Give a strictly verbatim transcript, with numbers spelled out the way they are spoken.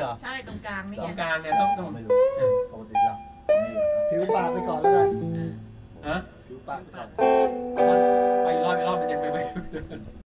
อใช่ตรงกลางนี่ตรไงงกลางเนี่ยต้องต้องไม่รู้ปกติเราผิวปากไปก่อนแล้วกันฮะผิวปากไปก่อนไปรอบไปรอบมันยังไม่ไป